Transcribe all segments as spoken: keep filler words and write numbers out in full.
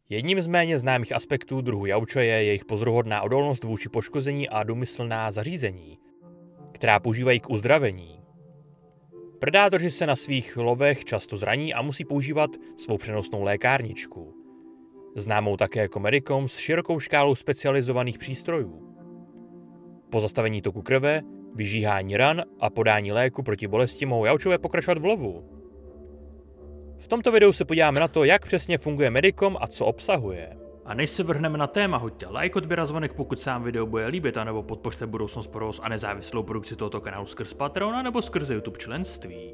Jedním z méně známých aspektů druhu jaučo je jejich pozoruhodná odolnost vůči poškození a důmyslná zařízení, která používají k uzdravení. Predátoři se na svých lovech často zraní a musí používat svou přenosnou lékárničku, známou také jako Medicom s širokou škálou specializovaných přístrojů. Po zastavení toku krve, vyžíhání ran a podání léku proti bolesti mohou jaučové pokračovat v lovu. V tomto videu se podíváme na to, jak přesně funguje Medicom a co obsahuje. A než se vrhneme na téma, hoďte like, odběr a zvonek, pokud se vám video bude líbit, anebo podpořte budoucnost provoz a nezávislou produkci tohoto kanálu skrz Patreon nebo skrze YouTube členství.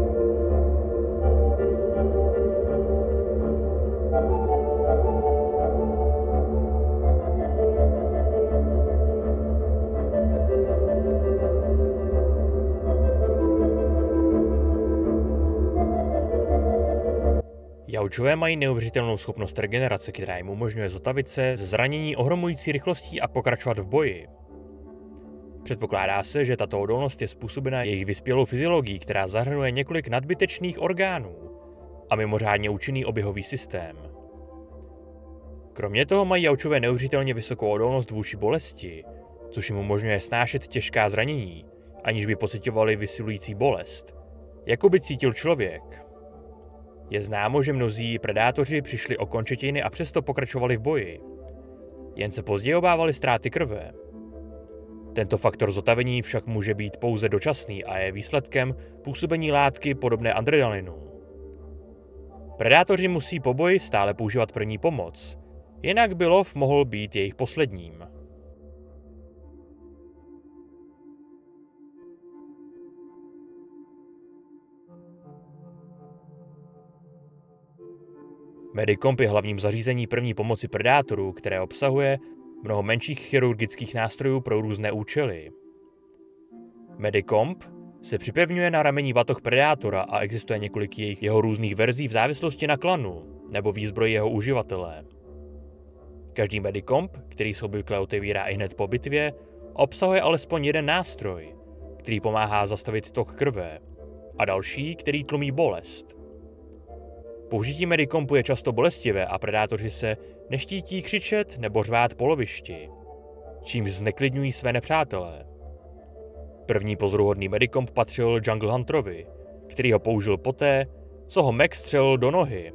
Jaučové mají neuvěřitelnou schopnost regenerace, která jim umožňuje zotavit se ze zranění ohromující rychlostí a pokračovat v boji. Předpokládá se, že tato odolnost je způsobena jejich vyspělou fyziologií, která zahrnuje několik nadbytečných orgánů a mimořádně účinný oběhový systém. Kromě toho mají jaučové neuvěřitelně vysokou odolnost vůči bolesti, což jim umožňuje snášet těžká zranění, aniž by pociťovali vysilující bolest, jako by cítil člověk. Je známo, že mnozí predátoři přišli o končetiny a přesto pokračovali v boji. Jen se později obávali ztráty krve. Tento faktor zotavení však může být pouze dočasný a je výsledkem působení látky podobné adrenalinu. Predátoři musí po boji stále používat první pomoc, jinak by lov mohl být jejich posledním. Medicom je hlavním zařízení první pomoci predátorů, které obsahuje mnoho menších chirurgických nástrojů pro různé účely. Medicom se připevňuje na ramení batoh predátora a existuje několik jejich jeho různých verzí v závislosti na klanu nebo výzbroji jeho uživatele. Každý Medicom, který se obvykle otevírá i hned po bitvě, obsahuje alespoň jeden nástroj, který pomáhá zastavit tok krve, a další, který tlumí bolest. Použití Medicompu je často bolestivé a predátoři se neštítí křičet nebo řvát po lovišti, čímž zneklidňují své nepřátelé. První pozoruhodný Medicomp patřil Jungle Hunterovi, který ho použil poté, co ho Mac střelil do nohy.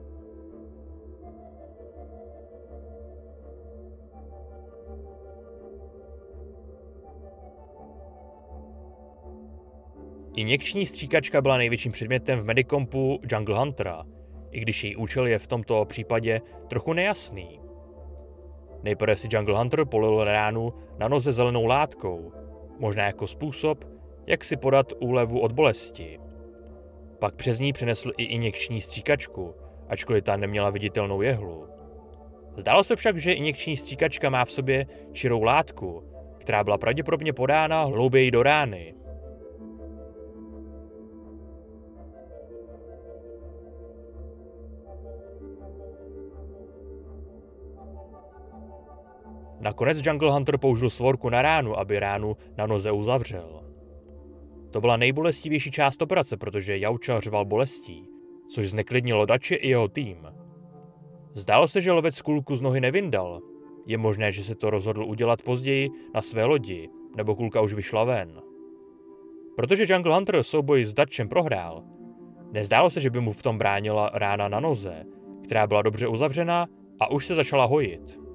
Injekční stříkačka byla největším předmětem v Medicompu Jungle Huntera, i když její účel je v tomto případě trochu nejasný. Nejprve si Jungle Hunter polil ránu na noze zelenou látkou, možná jako způsob, jak si podat úlevu od bolesti. Pak přes ní přenesl i injekční stříkačku, ačkoliv ta neměla viditelnou jehlu. Zdálo se však, že injekční stříkačka má v sobě čirou látku, která byla pravděpodobně podána hlouběji do rány. Nakonec Jungle Hunter použil svorku na ránu, aby ránu na noze uzavřel. To byla nejbolestivější část operace, protože jauča řval bolestí, což zneklidnilo Dače i jeho tým. Zdálo se, že lovec kulku z nohy nevyndal. Je možné, že se to rozhodl udělat později na své lodi, nebo kulka už vyšla ven. Protože Jungle Hunter souboj s Dačem prohrál, nezdálo se, že by mu v tom bránila rána na noze, která byla dobře uzavřena a už se začala hojit.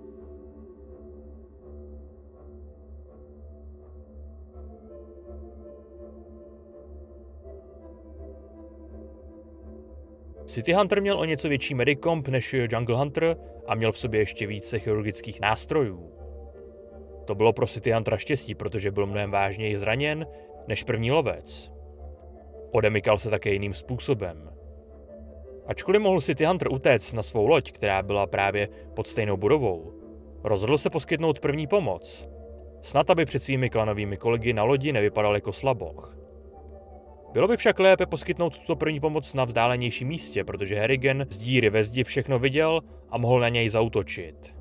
City Hunter měl o něco větší Medicomp než Jungle Hunter a měl v sobě ještě více chirurgických nástrojů. To bylo pro City Huntera štěstí, protože byl mnohem vážněji zraněn než první lovec. Odemykal se také jiným způsobem. Ačkoliv mohl City Hunter utéct na svou loď, která byla právě pod stejnou budovou, rozhodl se poskytnout první pomoc, snad aby před svými klanovými kolegy na lodi nevypadal jako slaboch. Bylo by však lépe poskytnout tuto první pomoc na vzdálenějším místě, protože Harrigan z díry ve zdi všechno viděl a mohl na něj zaútočit.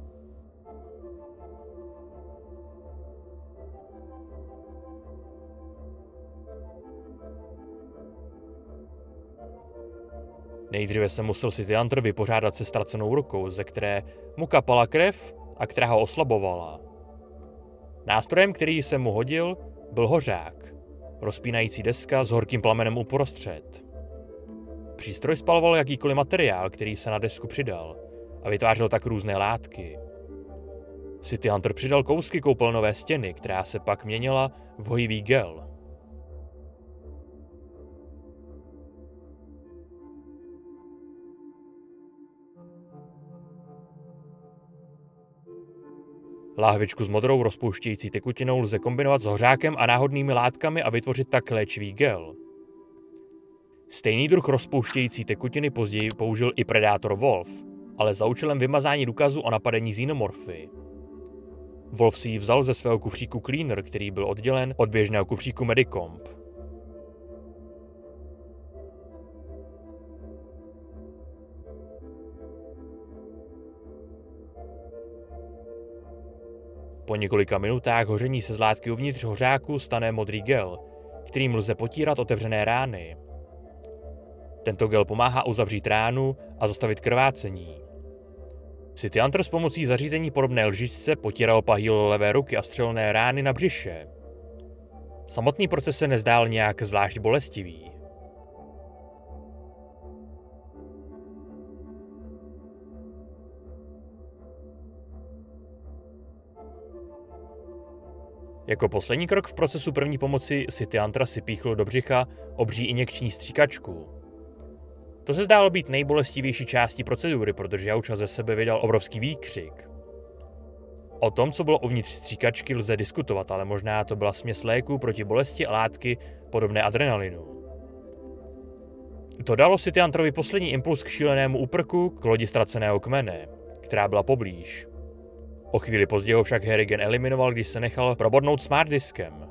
Nejdříve se musel City Hunter vypořádat se ztracenou rukou, ze které mu kapala krev a která ho oslabovala. Nástrojem, který se mu hodil, byl hořák, rozpínající deska s horkým plamenem uprostřed. Přístroj spaloval jakýkoliv materiál, který se na desku přidal, a vytvářel tak různé látky. City Hunter přidal kousky koupelnové stěny, která se pak měnila v hojivý gel. Láhvičku s modrou rozpouštějící tekutinou lze kombinovat s hořákem a náhodnými látkami a vytvořit tak léčivý gel. Stejný druh rozpouštějící tekutiny později použil i Predator Wolf, ale za účelem vymazání důkazu o napadení xenomorfy. Wolf si ji vzal ze svého kufříku Cleaner, který byl oddělen od běžného kufříku Medicomp. Po několika minutách hoření se z látky uvnitř hořáku stane modrý gel, kterým lze potírat otevřené rány. Tento gel pomáhá uzavřít ránu a zastavit krvácení. City Hunter s pomocí zařízení podobné lžičce potíral pahýl levé ruky a střelné rány na břiše. Samotný proces se nezdál nějak zvlášť bolestivý. Jako poslední krok v procesu první pomoci City Huntera si píchl do břicha obří injekční stříkačku. To se zdálo být nejbolestivější částí procedury, protože Jauča ze sebe vydal obrovský výkřik. O tom, co bylo uvnitř stříkačky, lze diskutovat, ale možná to byla směs léků proti bolesti a látky podobné adrenalinu. To dalo City Hunterovi poslední impuls k šílenému úprku k lodi ztraceného kmene, která byla poblíž. O chvíli později ho však Harrigan eliminoval, když se nechal probodnout smart diskem.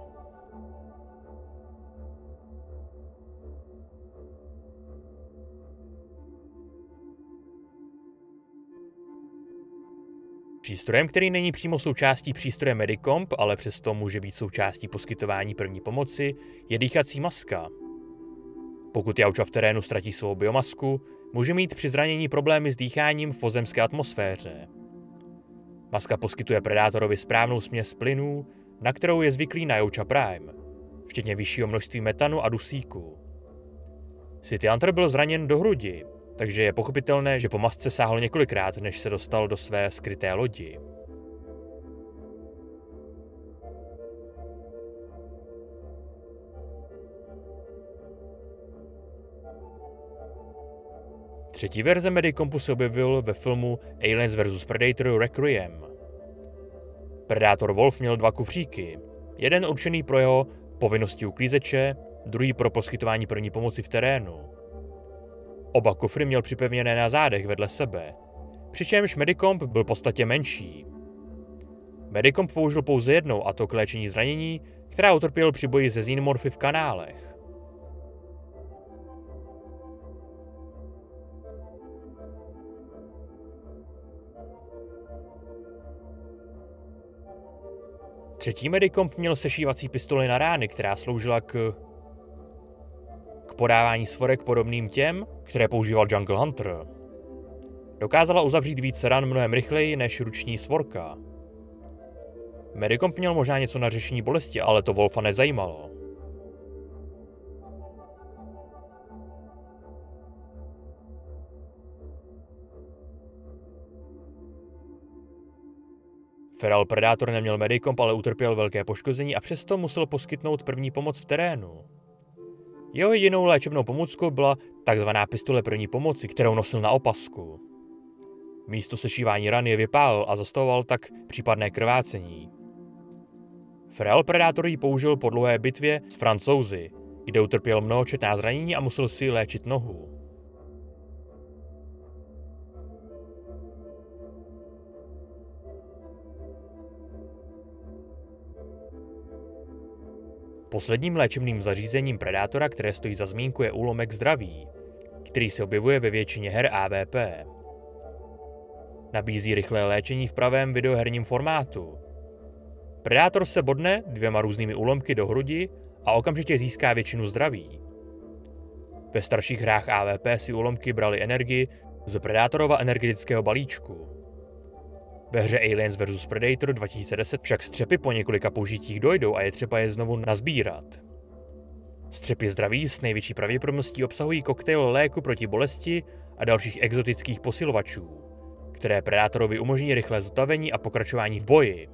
Přístrojem, který není přímo součástí přístroje Medicomp, ale přesto může být součástí poskytování první pomoci, je dýchací maska. Pokud Jauča v terénu ztratí svou biomasku, může mít při zranění problémy s dýcháním v pozemské atmosféře. Maska poskytuje Predátorovi správnou směs plynů, na kterou je zvyklý na Jauča Prime, včetně vyššího množství metanu a dusíku. City Hunter byl zraněn do hrudi, takže je pochopitelné, že po masce sáhl několikrát, než se dostal do své skryté lodi. Třetí verze Medicompu se objevil ve filmu Aliens versus. Predator Requiem. Predator Wolf měl dva kufříky, jeden určený pro jeho povinnosti uklízeče, druhý pro poskytování první pomoci v terénu. Oba kufry měl připevněné na zádech vedle sebe, přičemž Medicomp byl v podstatě menší. Medicomp použil pouze jednou, a to k léčení zranění, která utrpěl při boji se xenomorfy v kanálech. Třetí Medicomp měl sešívací pistoli na rány, která sloužila k... k podávání svorek podobným těm, které používal Jungle Hunter. Dokázala uzavřít více ran mnohem rychleji než ruční svorka. Medicomp měl možná něco na řešení bolesti, ale to Wolfa nezajímalo. Feral Predator neměl Medicomp, ale utrpěl velké poškození a přesto musel poskytnout první pomoc v terénu. Jeho jedinou léčebnou pomůckou byla takzvaná pistole první pomoci, kterou nosil na opasku. Místo sešívání ran je vypálil a zastavoval tak případné krvácení. Feral Predator ji použil po dlouhé bitvě s Francouzi, kde utrpěl mnohočetná zranění a musel si léčit nohu. Posledním léčebným zařízením Predátora, které stojí za zmínku, je úlomek zdraví, který se objevuje ve většině her A V P. Nabízí rychlé léčení v pravém videoherním formátu. Predátor se bodne dvěma různými úlomky do hrudi a okamžitě získá většinu zdraví. Ve starších hrách A V P si úlomky brali energii z Predatorova energetického balíčku. Ve hře Aliens versus. Predator dva tisíce deset však střepy po několika použitích dojdou a je třeba je znovu nazbírat. Střepy zdraví s největší pravděpodobností obsahují koktejl léku proti bolesti a dalších exotických posilovačů, které Predátorovi umožní rychlé zotavení a pokračování v boji.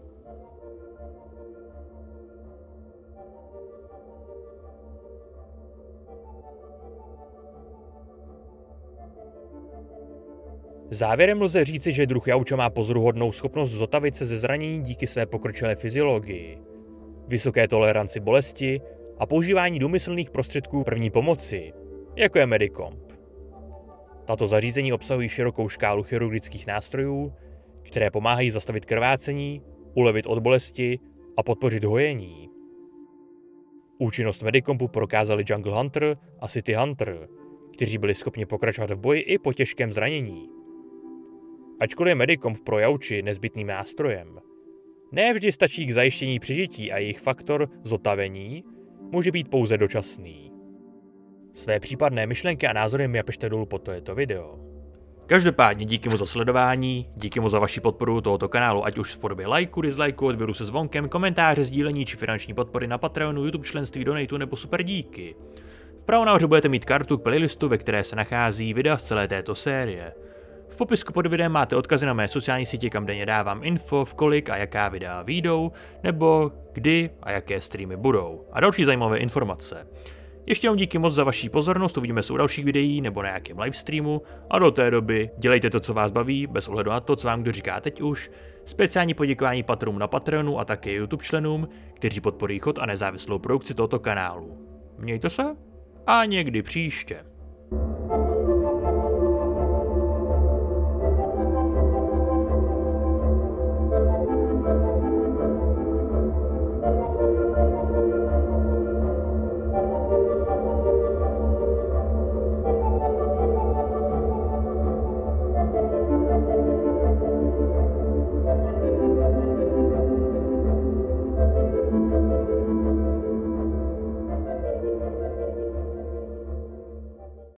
Závěrem lze říci, že druh jauča má pozoruhodnou schopnost zotavit se ze zranění díky své pokročilé fyziologii, vysoké toleranci bolesti a používání důmyslných prostředků první pomoci, jako je Medicomp. Tato zařízení obsahují širokou škálu chirurgických nástrojů, které pomáhají zastavit krvácení, ulevit od bolesti a podpořit hojení. Účinnost Medicompu prokázali Jungle Hunter a City Hunter, kteří byli schopni pokračovat v boji i po těžkém zranění. Ačkoliv je Medicomp pro jauči nezbytným nástrojem, ne vždy stačí k zajištění přežití a jejich faktor zotavení může být pouze dočasný. Své případné myšlenky a názory mi napište dolů pod tohleto video. Každopádně díky moc za sledování, díky moc za vaši podporu tohoto kanálu, ať už v podobě lajku, dislajku, odběru se zvonkem, komentáře, sdílení či finanční podpory na Patreonu, YouTube členství, donatu nebo super díky. Vpravo nahoře budete mít kartu k playlistu, ve které se nachází videa z celé této série. V popisku pod videem máte odkazy na mé sociální sítě, kam denně dávám info, v kolik a jaká videa vyjdou, nebo kdy a jaké streamy budou. A další zajímavé informace. Ještě jednou díky moc za vaši pozornost, uvidíme se u dalších videí nebo na nějakém livestreamu a do té doby dělejte to, co vás baví, bez ohledu na to, co vám kdo říká teď už. Speciální poděkování patronům na Patreonu a také YouTube členům, kteří podporují chod a nezávislou produkci tohoto kanálu. Mějte se a někdy příště.